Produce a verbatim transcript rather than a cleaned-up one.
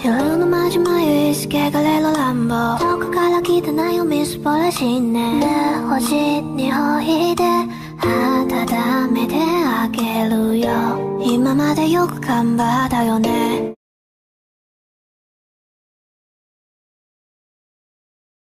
夜のまじまゆいすけがれる乱暴遠くから来たなよみすぼらしいね星にほいで温めてあげるよ今までよく頑張ったよね